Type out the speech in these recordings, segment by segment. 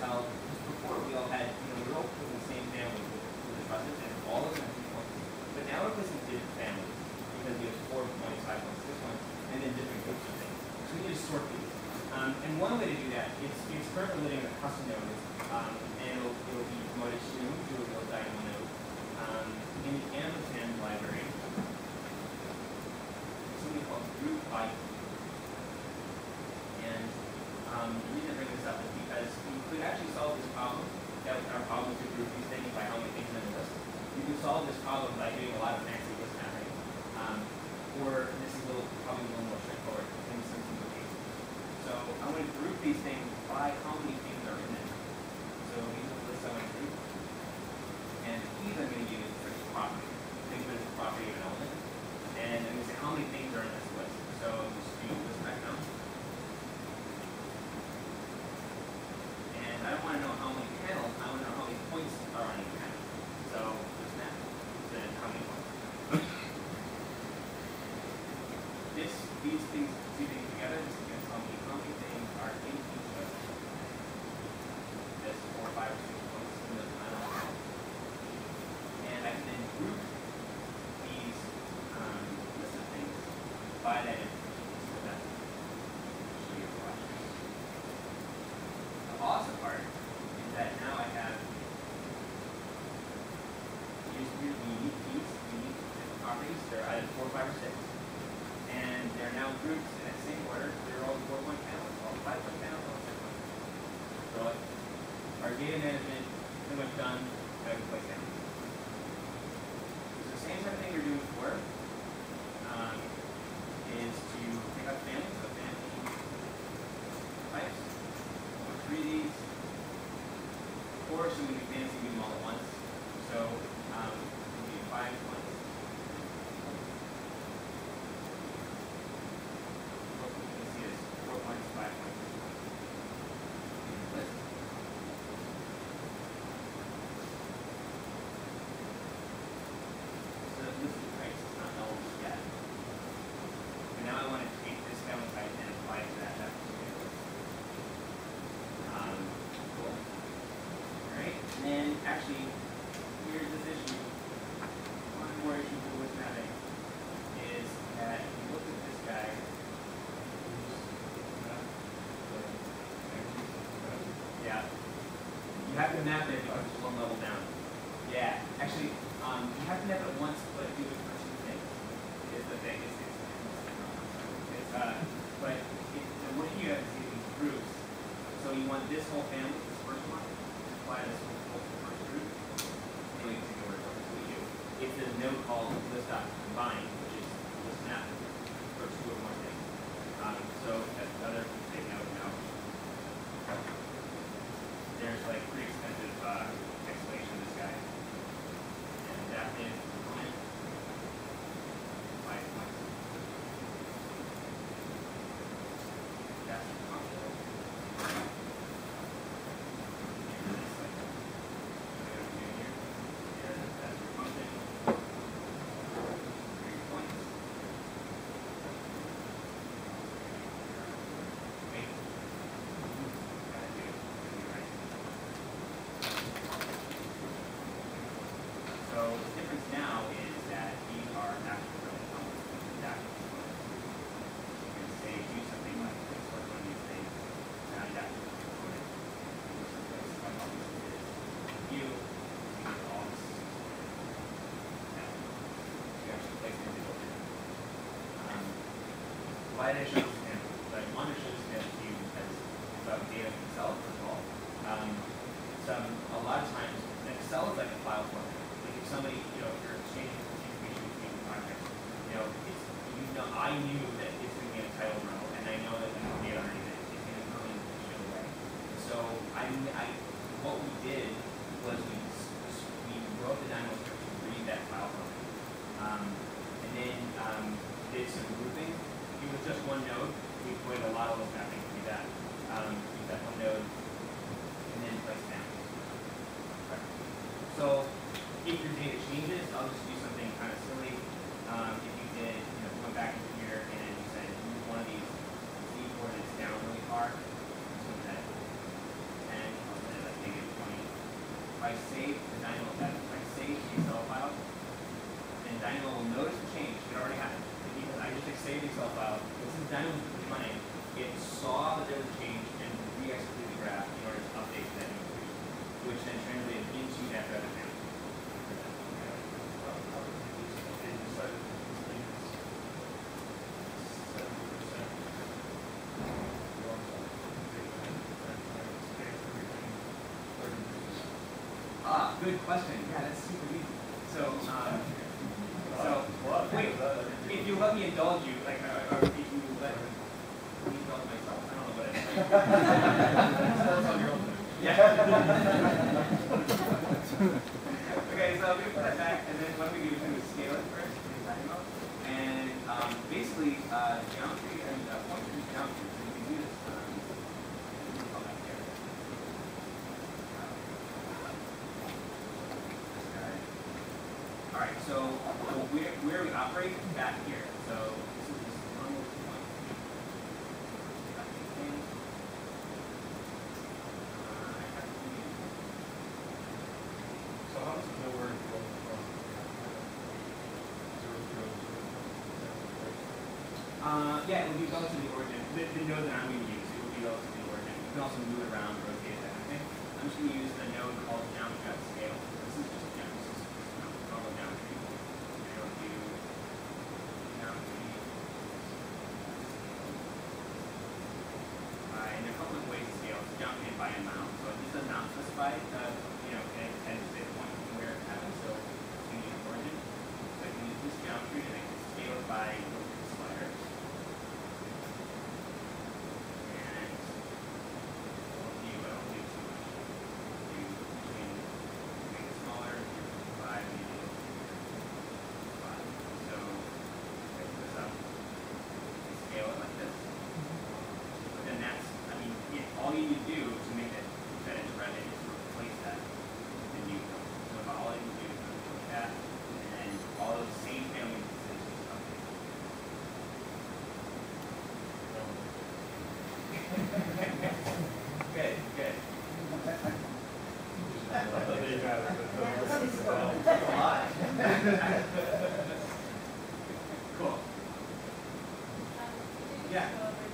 tell, because before we all had, we were all in the same family with the trusses, and all of them had 2 points. But now we're placing different families, because we have 4 points, 5 points, 6 points, and then different groups of things. So we need to sort these. And one way to do that, it's currently living in a custom node, and it'll be promoted soon to a real Dynamo node. In the Amazon library, something called group by. And the reason I bring this up is because you could actually solve this problem. That was our problem to group these things by how many things are in the list. You could solve this problem by doing a lot of fancy list mapping. Or this is probably a little more straightforward in some simple cases. So I'm going to group these things by how many things are in them. So these are the lists I want to group. And the keys I'm going to use for this property. Think of it as a property of an element. And I'm going to say how many things are in this list. So just do list background. And I don't want to know how many panels, I want to know how many points are on each panel. So just that. Then how many points. These two things together, this is going to tell me how many things are in each of this 4, 5, or 6 points in the final. And I can then group these list of things by that information. So that show you the The awesome part is that now I have these unique keys, unique properties. They're either 4, 5, or 6. And they're now grouped in that same order. They're all 4-point panels, all 5-point panels, all 6-point panels. So our data management is pretty much done. Now we can place down. So the same type of thing you're doing before is to pick up families, so family types. We'll treat these. Or should we be fancy do them all at once? So we'll do 5 points. Actually, here's this issue. One more issue with mapping is that if you look at this guy, yeah, you have to map it because it's 1 level down. Yeah, actually, you have to map it once, but do it for 2 things. Is the thing. But the way you have to see these groups, so you want this whole family, this first one, apply this whole if there's no called list.combine, which is list map for 2 or more things. So that's another big note now. There's like pretty expensive explanation of this guy. And adaptive component. 5 points. That's the function. So the difference now is that these are actually really common adaptive components. You can say do something like this, or one of these things, not adaptive component. You get all this. Now, you actually place it into it. Why did I show this example? So I wanted to show this example to you because it's about data itself, first of all. A lot of times, Excel is like a file format. Somebody, if you're exchanging information between projects, I knew that it's going to be a title row, and I know that the data underneath it is going to come in a show way. So what we did was we wrote the Dynamo script to read that file format, and then did some grouping. If it was just one node, we put a lot of those mapping to do that. Use that one node. I save the Dynamo test, if I save the Excel file, then Dynamo will notice the change. It already happened. Because I just saved the Excel file. But since Dynamo was running, it saw that there was a change and re-executed the graph in order to update that new equation, which then translated into that revenue. Good question. Yeah, that's super easy. So, wait, if you let me indulge you, like, or if you let me indulge myself, I don't know what it is. That's on your own. Yeah. Okay, so I'm going to put that back, and then what we do is scale it first, and basically, geometry and pointers geometry, so you can do this. Alright, so where we operate back here. So this is just one more point. So how does it know where it goes from 0, 0, 0? Yeah, it would be relative to the origin. The node that I'm going to use, it would be relative to the origin. You can also move it around, rotate it, that kind of thing. I'm just going to use the node called geometry at scale. This is just normal geometry. And there are a couple of ways to scale. It's geometry by amount. So this does not specify, and the point where it happens. So you need an origin. So I can use this geometry and I can scale it by the slider. And I don't do too much. You can make it smaller, 5, maybe 5. So I put this up and scale it like this. And that's, I mean, all you need to do to make it fit into Revit is to replace that with the new code. So if all you need to do is replace that, and all those same family decisions update. Good, good. That's a lot. Cool. Yeah.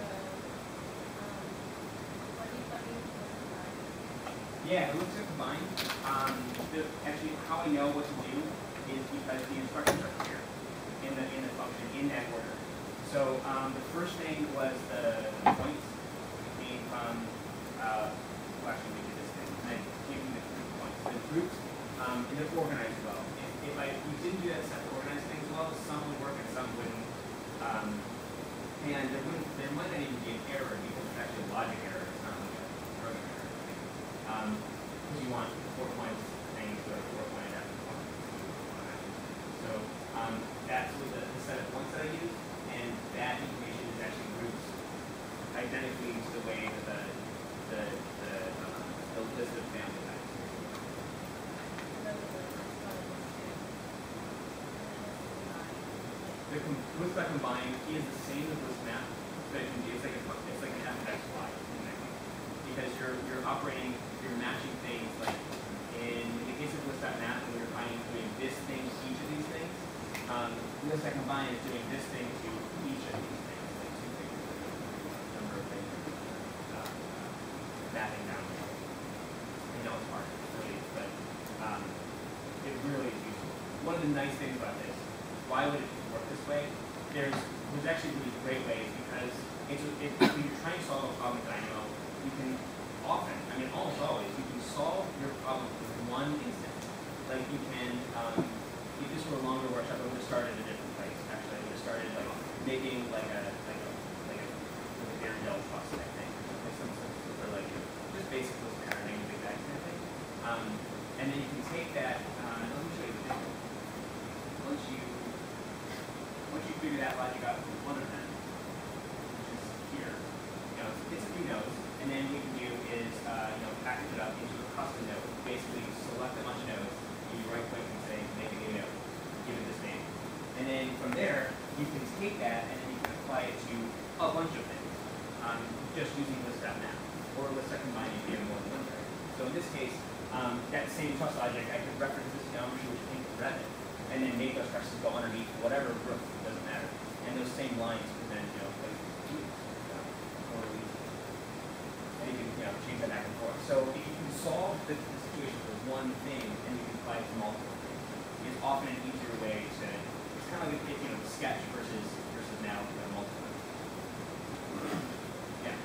Yeah, it looks like combined. Actually, how I know what to do is because the instructions are clear in the function in that order. So the first thing was the points came from actually we did this thing, and then came from the group points. The groups they're organized well. If we didn't do that set to organize things well, some would work and some wouldn't. And there might not even be an error because it's actually a logic error. It's not like a programming error. Because you want 4 points things to a 4 point after 4. So that's what the set of points that I use, and that information is actually grouped identically to the way that the list of family types. The list by combine is the same as list map, but it's like an f(x,y) because you're operating, you're matching things like in the case of list.map, when you're finding doing this thing to each of these things. List by combine is doing this thing to each of these things, like 2 things, number of things, mapping down. I know it's hard, it really is, but it really is useful. One of the nice things about this, why would it work this way? There's actually really great ways because when you're trying to solve a problem with Dynamo, you can often, I mean almost always, you can solve your problem with one instance. Like you can, if this were a longer workshop, I would have started at a different place. Actually, I would have started like making like a Gary Dell plus type thing, like some for like just basic list pattern, big bag kind of thing. And then you can take that. Let me show you the demo. Once you figure that logic out from one of them, which is here, it's a few nodes, and then what you can do is package it up into a custom node. Basically, select a bunch of nodes, you right click and say make a new node, give it this name, and then from there you can take that and then you can apply it to a bunch of things, just using list.map or list.combine if you have more than one variable. So in this case, That same trust logic, I could reference this geometry which came from Revit, and then make those trusses go underneath whatever roof, it doesn't matter. And those same lines could then, like, totally easy. And you can, change that back and forth. So if you can solve the situation for one thing and you can apply it to multiple things, it's often an easier way to, it's kind of like, sketch versus now, multiple. Yeah.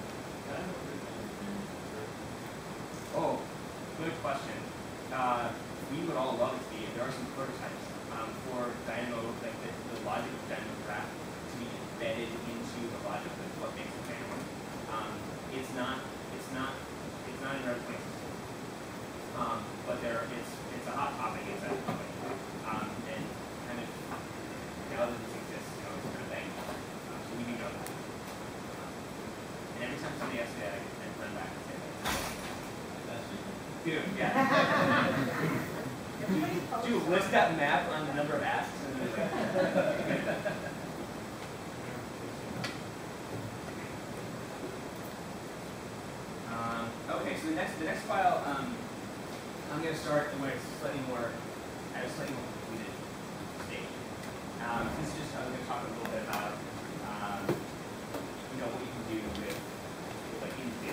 Oh, good question. We would all love it to be. There are some prototypes for Dynamo, like the logic of Dynamo Graph to be embedded into the logic of what makes a Dynamo. It's not in our place. But it's a hot topic inside the company. And kind of now that this exists, it's kind of banging. So we do know that. And every time somebody asks me that, I run back and say that. Dude, yeah. Dude, what's that map on the number of asks? Okay, so the next file, I'm going to start where it's slightly more completed stage. This is just, I'm going to talk a little bit about, what you can do with like in-theater.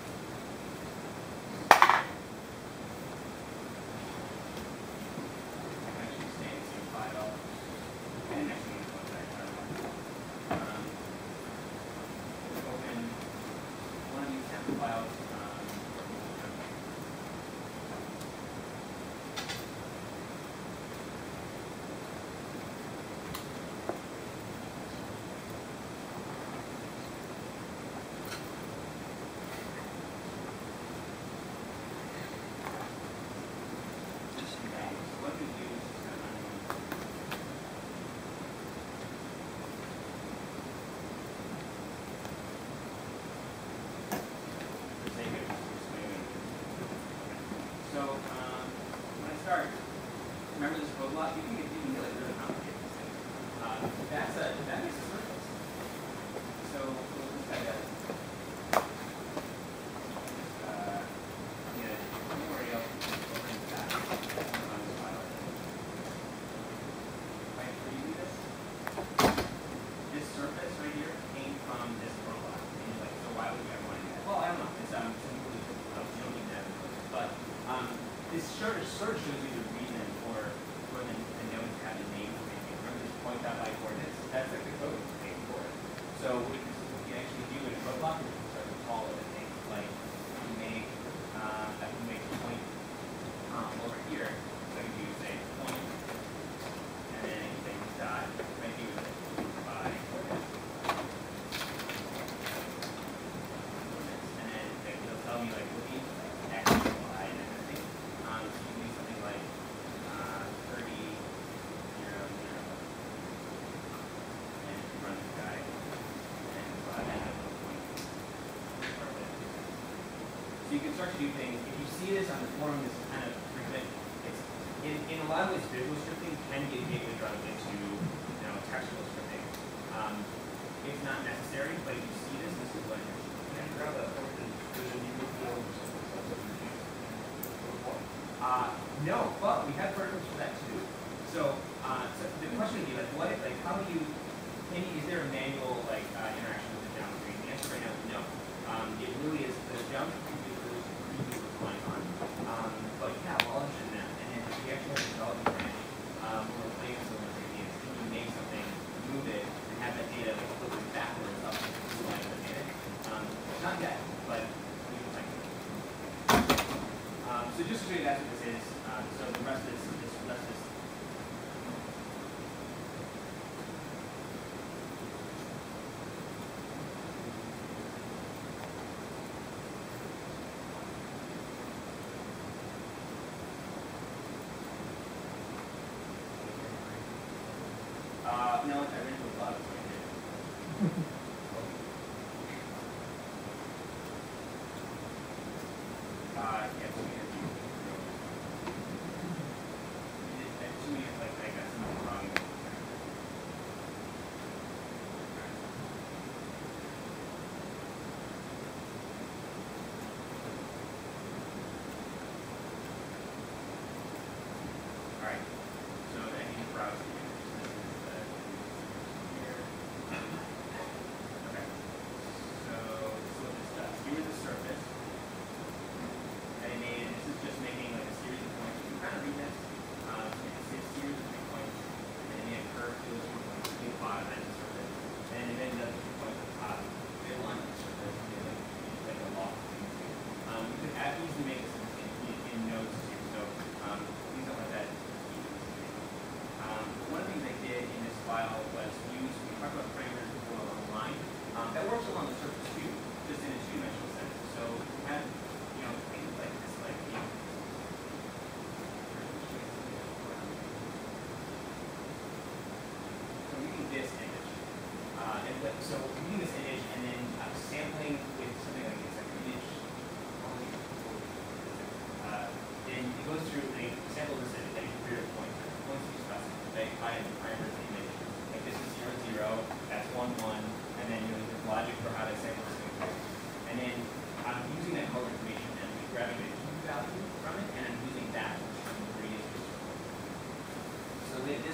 Actually, stay in the same file, and actually use one that open one of these sample files. Remember this code block? You can really complicate this thing. That makes a surface. So we'll just kind of don't worry, I'll over into that. On this file. Right, preview this. This surface right here came from this code block. And you're like, so why would you ever want to do that? Well, I don't know. It's simply you don't need that. But this sort of shows you the reason for the node to have the name for it. Remember this point out by coordinates? That's like the code name for it. So what you actually do in a code block is you start to call it a thing. Like you make a point over here. So you say point, and then you say dot. Right here by coordinates. And then it'll tell me like what each x, y, and everything. So you can do something like 30, 0, 0, and run this guy, and have a little point. So you can start to do things. If you see this on the forum, this is kind of frequent. It's in a lot of ways, visual scripting can get gateway drugs into textual scripting. It's not necessary, but if you see this is what it is. Can you grab that function? No, but we have verticals for that too. So, the question would be like, how do you? Is there a manual interaction with the geometry? The answer right now is no. It really is the geometry really relying on. But yeah, we're all interested in that. And then we actually have a development branch where we're playing with some of those ideas. Can you make something, move it, and have that data flipping backwards up to the line of the data? Not yet, but we can find it. So just to show you that's what this is. So the rest is no, I ran into a lot of it. Yes, we did.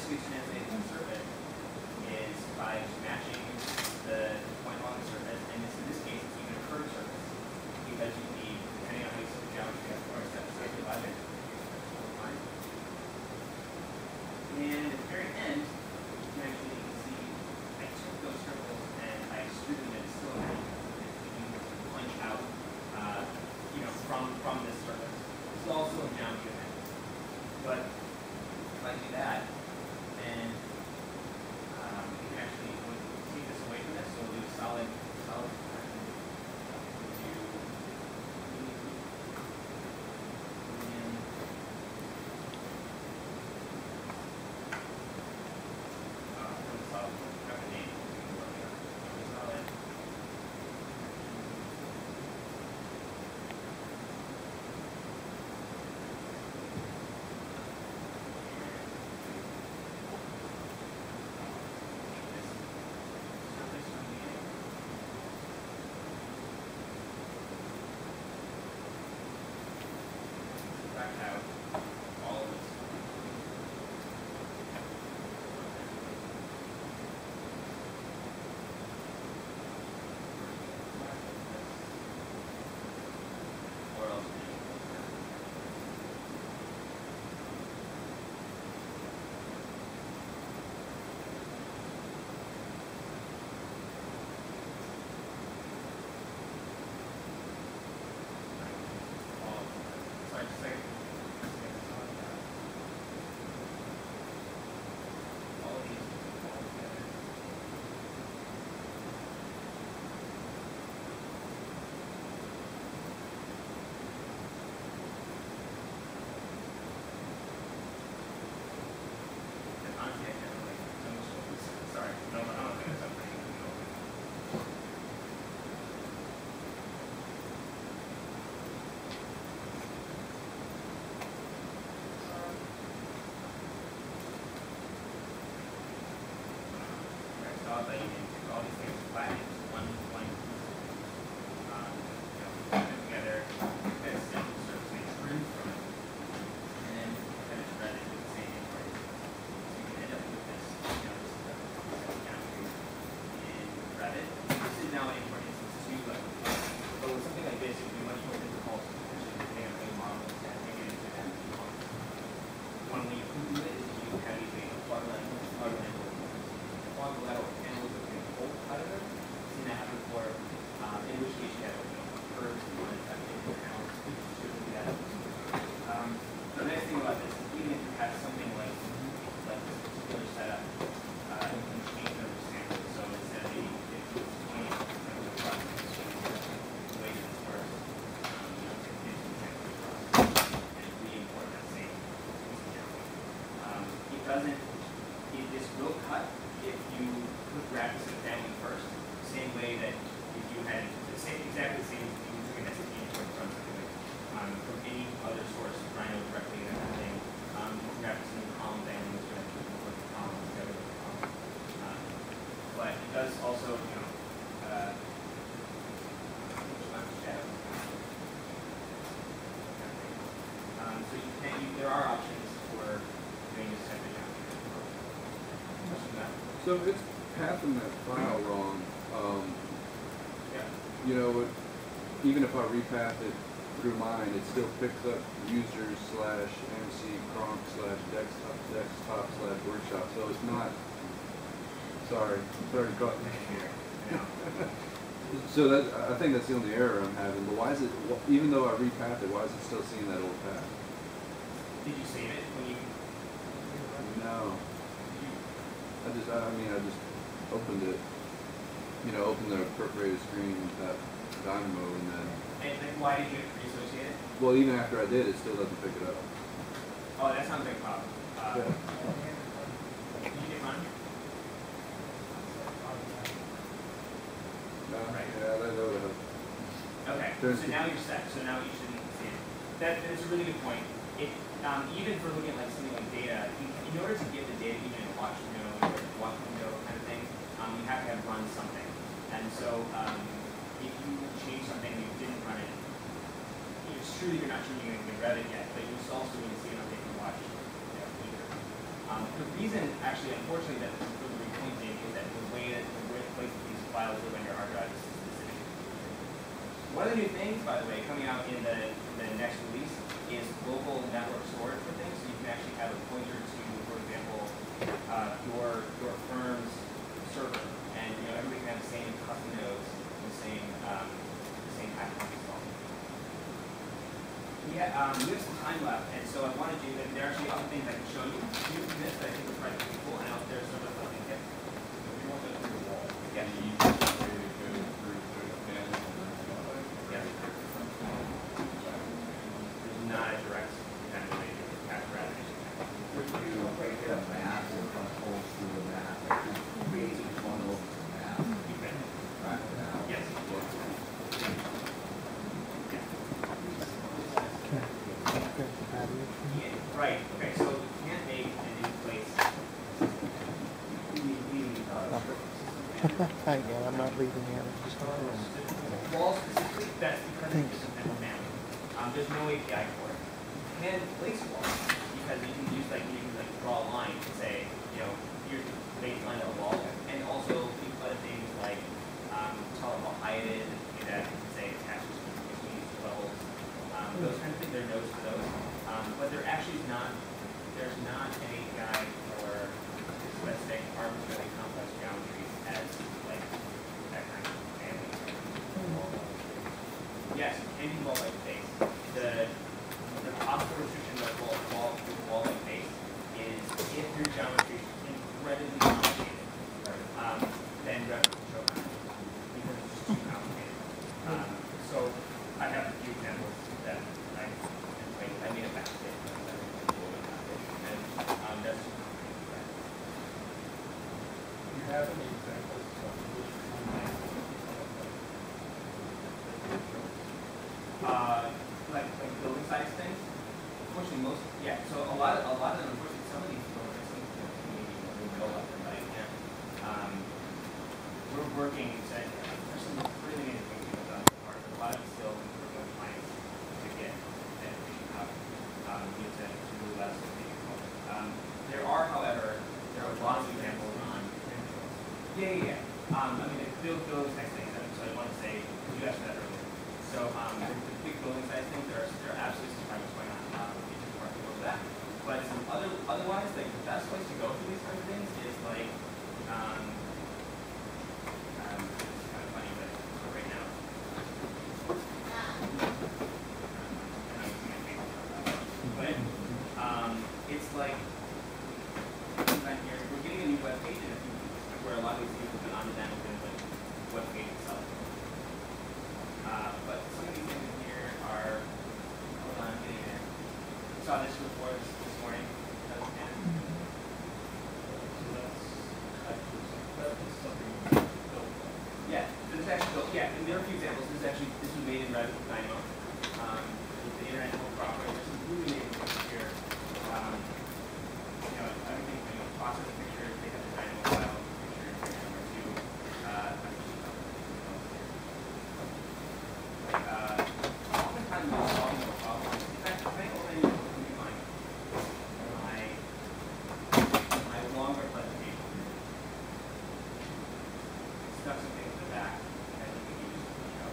way to translate the surface is by just matching the point along the surface, and in this case, it's even a curved surface, because you need, depending on how you set the geometry, of course, that's slightly divided. And at the very end, you can actually see I took those circles and I extruded them into cylinder. You can punch out, from this surface. This is also a geometry event. But if I do that, then we can actually take this away from this. So we'll do solid. Out all of this. Or else that you can do all these things flat into one point. Put them together, get a simple surface and trim from it, and then kind of thread it with the same inquiry. So you can end up with this, geometry in Revit. This is now an import instance too, but with something like this, it would be much more difficult to depending on how you model it and make it into an empty model. One way you can do it is you have these plug lateral panels that can pull out of it. Seen that happen before, in which case you have curves and one affecting the panels. Shouldn't do that. The nice thing about this is even if you have something like this particular setup, you can change the standard. So instead of 80, 50, 20, of the process, the way that this works, you know, take 50% of the process and re-import that same piece of geometry. It doesn't. This will cut if you put graphics in the family first, same way that if you had exactly the same if you took an SAP import from something like from any other source, Rhino directly and everything, graphics in the column family is going to import the columns together with the column. But it does also, so there are options for doing this type of geometry. So it's pathing that file wrong. Yeah. You know, even if I repath it through mine, it still picks up users/MC Cronk/desktop/workshop. So it's not. Sorry to cut me here. So that I think that's the only error I'm having. But why is it? Even though I repath it, why is it still seeing that old path? Did you save it when you? No. I just opened it, opened the perforated screen with that Dynamo and then. And why did you reassociate it? Well, even after I did, it still doesn't pick it up. Oh, that sounds like a problem. Yeah. Did you get mine? No, Right. yeah, that would have. Okay, so now you're set. So now you shouldn't see it. That's a really good point. Even for looking at like something like data, in order to get the data even in a watch window kind of thing, you have to have run something. And so if you change something and you didn't run it, it's true that you're not changing anything in Revit yet, but you also need to see it on the watch either. The reason, actually, unfortunately, that for the repointing is that the way that these files live on your hard drive is specific. One of the new things, by the way, coming out in the next release is global network storage for things. So you can actually have a pointer to, for example, your firm's server, and everybody can have the same custom nodes, the same package installed. Yeah, we have some time left, and so I wanted you. There are actually other things I can show you. You can miss that I think are probably pretty cool, and out there some of the stuff you get. If you want that through the wall, Yeah. the easiest way to go through the panel Yeah. There's not a direct kind of way to catch gravitation. Would you break a mass and control through the mass, like just create each one over the mass You can. right now? Yes. Yeah, right. Okay. So you can't make a new place. Yeah, I'm not leaving yet. I'm just Wall specifically, that's because it's just a map. There's no API for it. You can place walls because you can use draw a line and say, here's the baseline of the wall, and also you can put things like tell them how high it is, and do that, say attaches between levels. Those kind of things, there are nodes for those. But there actually is not. There's not an API for specific arbitrarily complex geometries as like that kind of family. Yes, any wall-like face. The possible restriction of wall-like face is if your geometry is incredibly complicated, then Revit will show that because it's just too complicated. So I have a few examples that I made a basket and that's too complicated. Do you have any examples of which Like building size things. Unfortunately, so a lot of them. Unfortunately, some of these buildings seem to maybe go up there, but I can't. We're working. There's some really neat things we've done so far, but a lot of it's still we're going to find to get that out. To move us. There are, however, lots of examples on. Yeah. I mean, the building size things. So I want to say you asked that earlier. So the big building size things, there are absolutely some projects going on over that. But some otherwise, like the best place to go for these kinds of things is like it's kind of funny, but right now. But it's like we're getting a new web page in a few weeks where a lot of these things have been on the demo like web page itself. But some of these things in here are, hold on, I'm getting there. Saw this before this morning. That was Ken. so that's something built. Yeah, this is actually built, and there are a few examples. This was made in Revit with Dynamo. With the Internet Mobile Operator, there's some really amazing things here. Everything, processing pictures, they have the Dynamo file pictures, number two. Oftentimes when you're solving a problem, in fact, I think already would be my longer presentation. Stuff some things in the back. I think we can just show.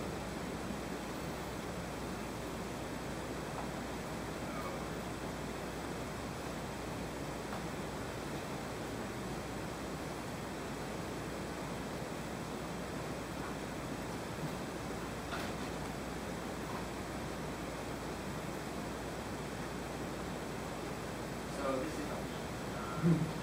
So this is